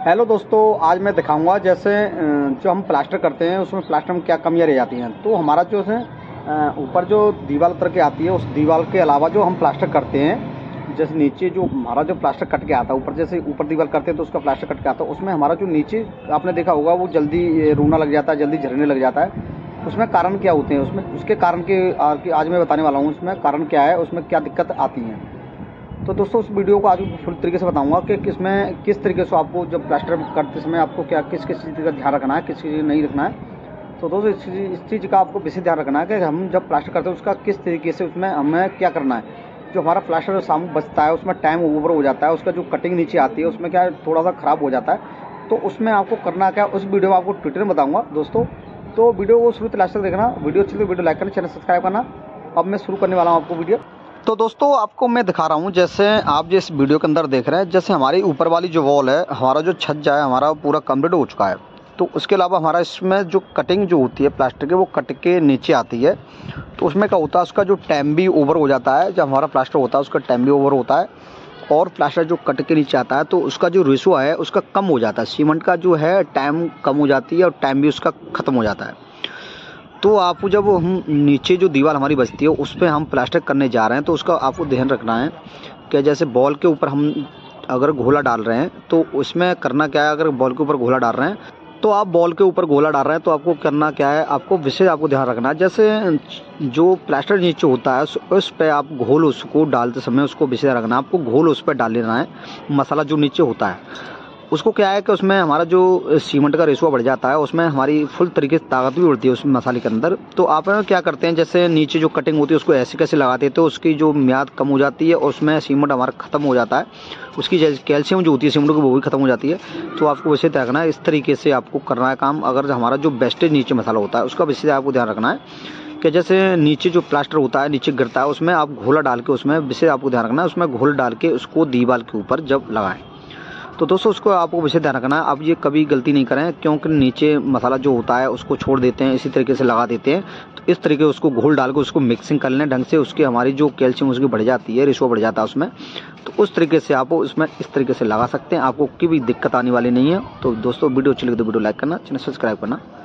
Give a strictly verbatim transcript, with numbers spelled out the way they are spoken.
Hello दोस्तों, आज मैं दिखाऊंगा जैसे जो हम प्लास्टर करते हैं उसमें प्लास्टर में क्या कमियां रह जाती हैं। तो हमारा जो है ऊपर जो दीवार उतर के आती है उस दीवार के अलावा जो हम प्लास्टर करते हैं, जैसे नीचे जो हमारा जो प्लास्टर कट के आता है ऊपर, जैसे ऊपर दीवार करते हैं तो उसका प्लास्टर कट के आता है, उसमें हमारा जो नीचे आपने देखा होगा वो जल्दी रूना लग जाता है, जल्दी झरने लग जाता है। उसमें कारण क्या होते हैं, उसमें उसके कारण के आज मैं बताने वाला हूँ उसमें कारण क्या है, उसमें क्या दिक्कत आती हैं। तो दोस्तों उस वीडियो को आज पूरी तरीके से बताऊंगा कि किसमें किस तरीके से आपको जब प्लास्टर करते समय आपको क्या किस किस चीज़ का ध्यान रखना है, किस चीज़ नहीं रखना है। तो दोस्तों इस चीज़ इस चीज़ का आपको विशेष ध्यान रखना है कि हम जब प्लास्टर करते हैं उसका किस तरीके से उसमें हमें क्या करना है। जो हमारा प्लास्टर सामू बचता है उसमें टाइम ओवर हो जाता है, उसका जो कटिंग नीचे आती है उसमें क्या थोड़ा सा ख़राब हो जाता है। तो उसमें आपको करना क्या, उस वीडियो में आपको ट्विटर में बताऊँगा दोस्तों। तो वीडियो को शुरू लास्ट तक देखना, वीडियो अच्छी तो वीडियो लाइक करना, चैनल सब्सक्राइब करना। अब मैं शुरू करने वाला हूँ आपको वीडियो। तो दोस्तों आपको मैं दिखा रहा हूँ, जैसे आप जिस वीडियो के अंदर देख रहे हैं, जैसे हमारी ऊपर वाली जो वॉल है, हमारा जो छज्जा है हमारा पूरा कंप्लीट हो चुका है। तो उसके अलावा हमारा इसमें जो कटिंग जो होती है प्लास्टर के वो कट के नीचे आती है। तो उसमें क्या होता है, उसका जो टाइम भी ओवर हो जाता है। जब हमारा प्लास्टर होता है उसका टाइम भी ओवर होता है, और प्लास्टर जो कट के नीचे आता है तो उसका जो रेशो है उसका कम हो जाता है। सीमेंट का जो है टाइम कम हो जाती है और टाइम भी उसका ख़त्म हो जाता है। तो आपको जब हम नीचे जो दीवार हमारी बचती है उस पर हम प्लास्टर करने जा रहे हैं तो उसका आपको ध्यान रखना है कि जैसे बॉल के ऊपर हम अगर घोला डाल रहे हैं तो उसमें करना क्या है। अगर बॉल के ऊपर घोला डाल रहे हैं तो आप बॉल के ऊपर घोला डाल रहे हैं तो आपको करना क्या है, आपको विशेष आपको ध्यान रखना है। जैसे जो प्लास्टर नीचे होता है उस पर आप घोल उसको डालते समय उसको विशेष रखना है, आपको घोल उस पर डाल लेना है। मसाला जो नीचे होता है उसको क्या है कि उसमें हमारा जो सीमेंट का रेशो बढ़ जाता है, उसमें हमारी फुल तरीके से ताकत भी बढ़ती है उस मसाले के अंदर। तो आप क्या करते हैं, जैसे नीचे जो कटिंग होती है उसको ऐसे कैसे लगाते हैं तो उसकी जो म्याद कम हो जाती है और उसमें सीमेंट हमारा ख़त्म हो जाता है। उसकी कैल्शियम जो होती है सीमेंट की वो भी ख़त्म हो जाती है। तो आपको वैसे रखना है, इस तरीके से आपको करना है काम। अगर हमारा जो बेस्टेज नीचे मसाला होता है उसका विशेष आपको ध्यान रखना है कि जैसे नीचे जो प्लास्टर होता है नीचे गिरता है उसमें आप घोला डाल के उसमें विशेष आपको ध्यान रखना है, उसमें घोल डाल के उसको दीवार के ऊपर जब लगाएं तो दोस्तों उसको आपको विशेष ध्यान रखना है। अब ये कभी गलती नहीं करें, क्योंकि नीचे मसाला जो होता है उसको छोड़ देते हैं, इसी तरीके से लगा देते हैं। तो इस तरीके उसको घोल डाल के उसको मिक्सिंग कर लें ढंग से, उसकी हमारी जो कैल्शियम उसकी बढ़ जाती है, रेशो बढ़ जाता है उसमें। तो उस तरीके से आप उसमें इस तरीके से लगा सकते हैं, आपको कोई भी दिक्कत आने वाली नहीं है। तो दोस्तों वीडियो अच्छी लगी तो वीडियो लाइक करना, चैनल सब्सक्राइब करना।